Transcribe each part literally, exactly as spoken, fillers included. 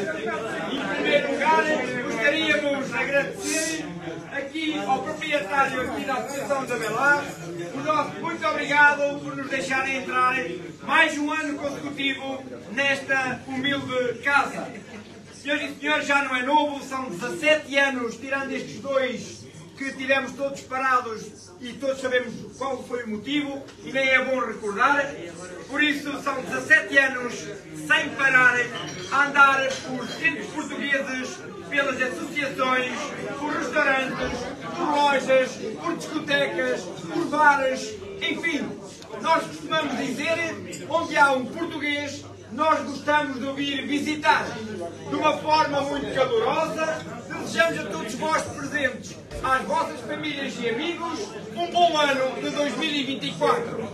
Em primeiro lugar, gostaríamos de agradecer aqui ao proprietário aqui da Associação da Belar o nosso muito obrigado por nos deixarem entrar mais um ano consecutivo nesta humilde casa. Senhoras e senhores, já não é novo, são dezassete anos, tirando estes dois que tivemos todos parados e todos sabemos qual foi o motivo e nem é bom recordar. Por isso são dezassete anos sem parar a andar por centros portugueses, pelas associações, por restaurantes, por lojas, por discotecas, por bares, enfim. Nós costumamos dizer, onde há um português, nós gostamos de vir visitar. De uma forma muito calorosa, desejamos a todos vós presentes, às vossas famílias e amigos, um bom ano de dois mil e vinte e quatro.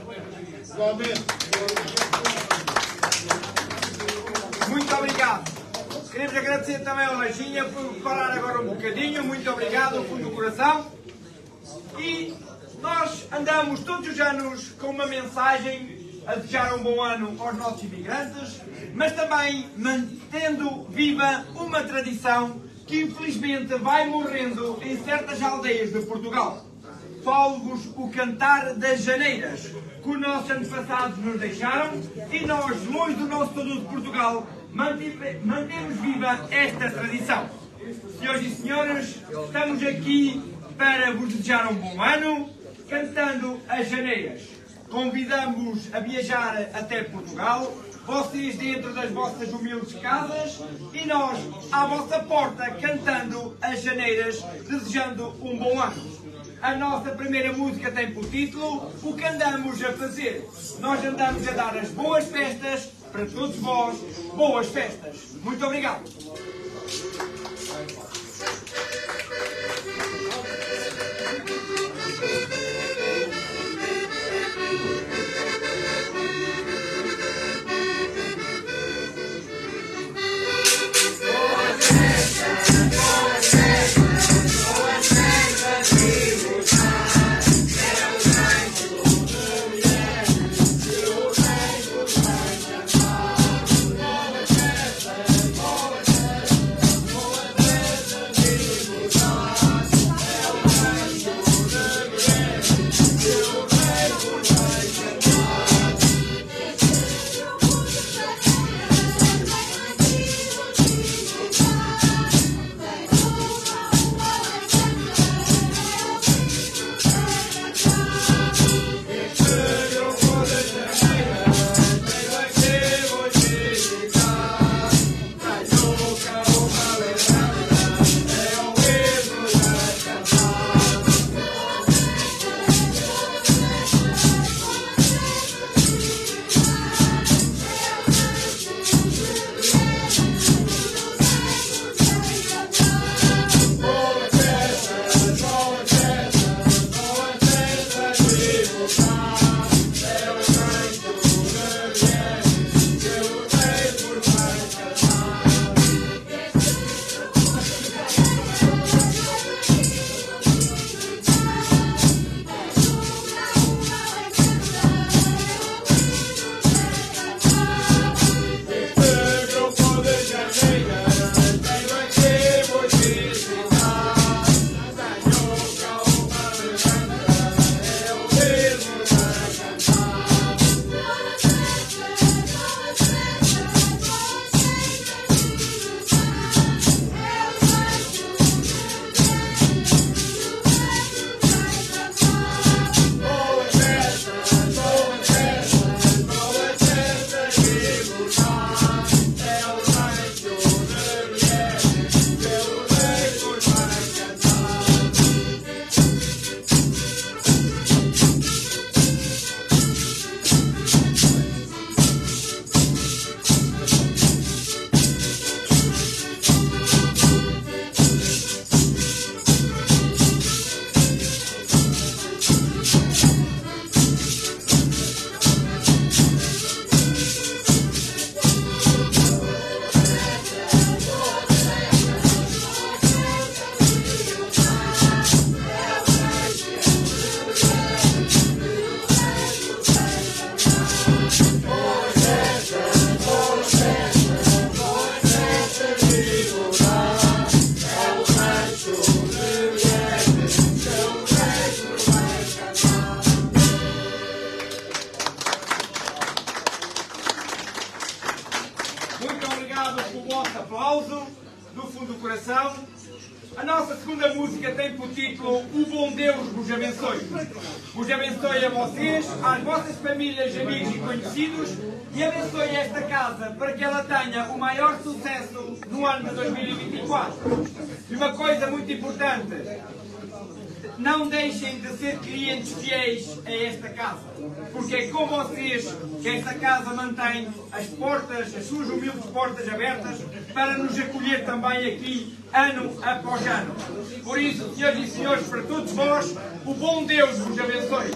Muito obrigado. Queremos agradecer também ao Lajinha por parar agora um bocadinho. Muito obrigado, ao fundo do coração. E nós andamos todos os anos com uma mensagem a desejar um bom ano aos nossos imigrantes, mas também mantendo viva uma tradição que infelizmente vai morrendo em certas aldeias de Portugal. Falo-vos o cantar das janeiras, que os nossos antepassados nos deixaram e nós, longe do nosso todo de Portugal, mantemos viva esta tradição. Senhoras e senhores, estamos aqui para vos desejar um bom ano, cantando as janeiras. Convidamos a viajar até Portugal, vocês dentro das vossas humildes casas e nós à vossa porta cantando as janeiras, desejando um bom ano. A nossa primeira música tem por título O que andamos a fazer. Nós andamos a dar as boas festas para todos vós, boas festas. Muito obrigado. o vosso aplauso do fundo do coração. A nossa segunda música tem por título O Bom Deus vos abençoe. Vos abençoe a vocês, às vossas famílias, amigos e conhecidos, e abençoe esta casa para que ela tenha o maior sucesso no ano de dois mil e vinte e quatro. E uma coisa muito importante, não deixem de ser clientes fiéis a esta casa, porque é com vocês que esta casa mantém as portas, as suas humildes portas abertas para nos acolher também aqui ano após ano. Por isso, senhoras e senhores, para todos vós, o bom Deus vos abençoe.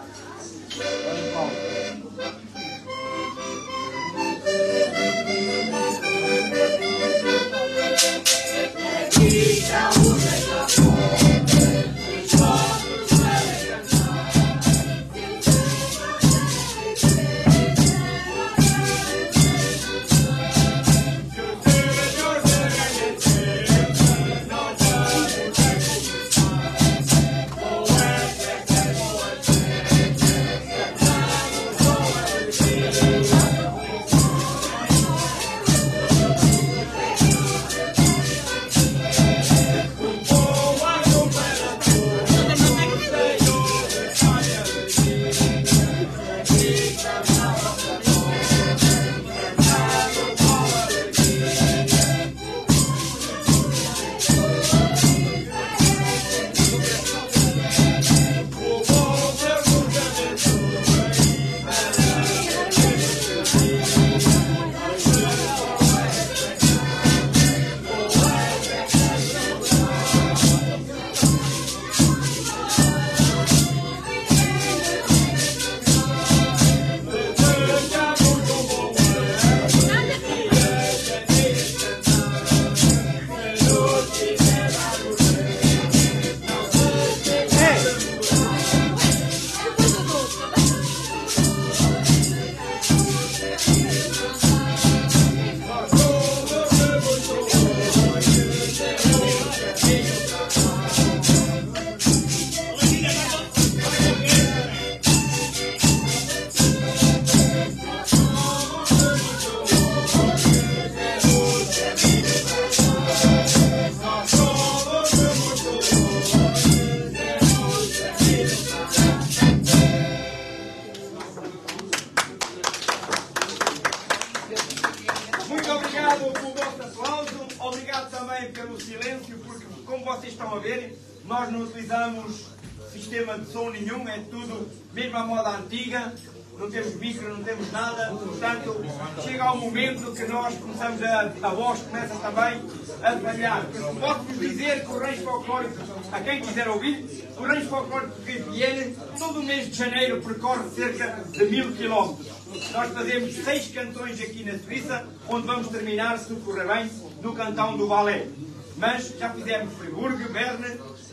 Nós não utilizamos sistema de som nenhum, é tudo mesmo à moda antiga, não temos micro, não temos nada, portanto chega ao momento que nós começamos a, a voz começa também a falhar. Posso-vos dizer que o Rancho Folclórico, a quem quiser ouvir, o Rancho Folclórico de Viena, todo o mês de janeiro percorre cerca de mil quilómetros. Nós fazemos seis cantões aqui na Suíça, onde vamos terminar, se tudo correr bem, no cantão do Valais. Mas já fizemos Friburgo, Berne,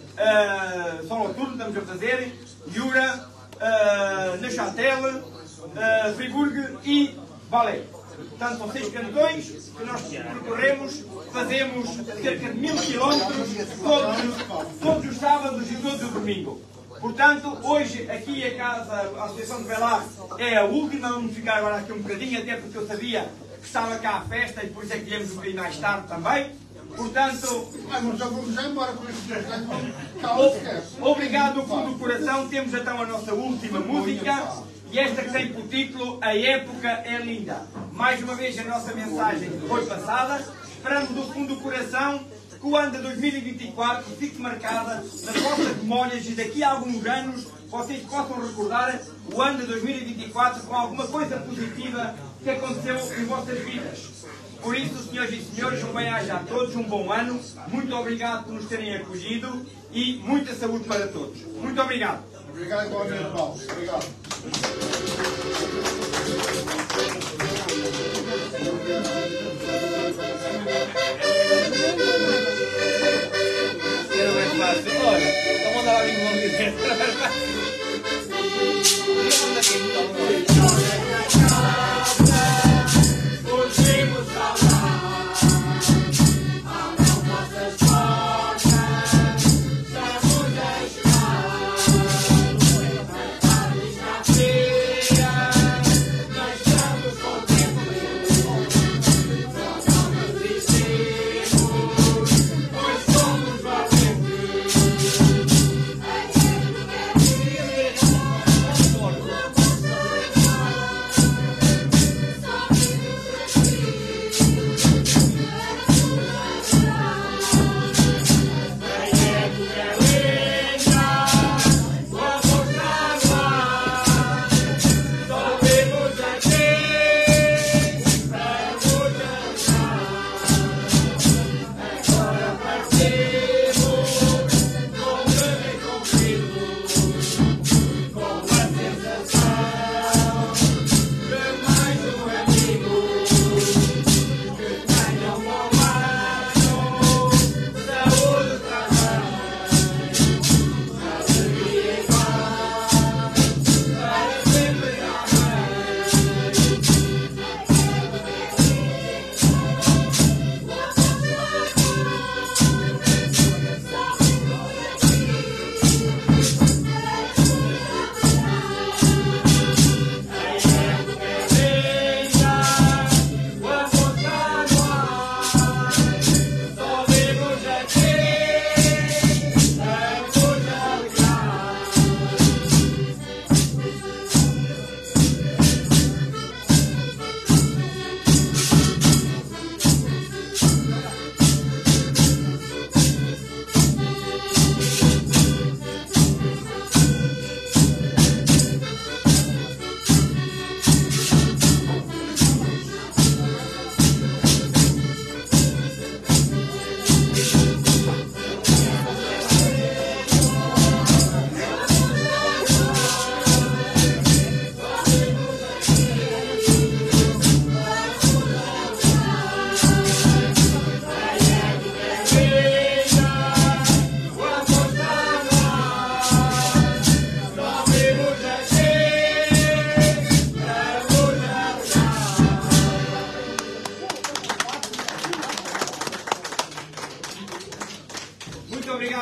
uh, Solothurn estamos a fazer, Jura, uh, Neuchâtel, uh, Friburgo e Valais. Portanto, são seis cantões que nós percorremos, fazemos cerca de mil quilómetros todos, todos os sábados e todos os domingos. Portanto, hoje aqui a casa, a Associação de Belar é a última, vamos ficar agora aqui um bocadinho, até porque eu sabia que estava cá a festa e por isso é que viemos um bocadinho mais tarde também. Portanto, obrigado do fundo do coração. Temos então a nossa última música e esta que tem por título A Época é Linda. Mais uma vez a nossa mensagem foi passada. Esperamos do fundo do coração que o ano de dois mil e vinte e quatro fique marcada nas vossas memórias e daqui a alguns anos vocês possam recordar o ano de dois mil e vinte e quatro com alguma coisa positiva que aconteceu em vossas vidas. Por isso, senhoras e senhores, um bem-aja a todos, um bom ano. Muito obrigado por nos terem acolhido e muita saúde para todos. Muito obrigado. Obrigado, igualmente, Paulo. Obrigado. Era mais fácil. Olha, vamos andar ali no ambiente. Era mais fácil.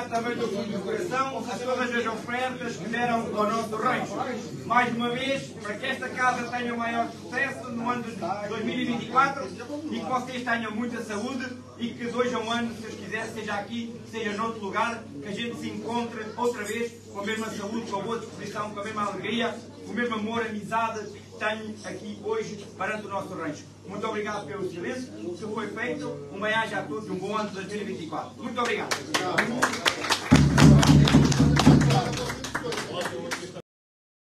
obrigado também do fundo do coração a todas as ofertas que deram ao nosso rancho. Mais uma vez, para que esta casa tenha o maior sucesso no ano de dois mil e vinte e quatro e que vocês tenham muita saúde e que dois a um ano, se Deus quiser, seja aqui, seja noutro lugar, que a gente se encontre outra vez com a mesma saúde, com a boa disposição, com a mesma alegria, com o mesmo amor, amizade que tenho aqui hoje perante o nosso rancho. Muito obrigado pelo silêncio que foi feito. Um bem-aja a todos, um bom ano de dois mil e vinte e quatro. Muito obrigado.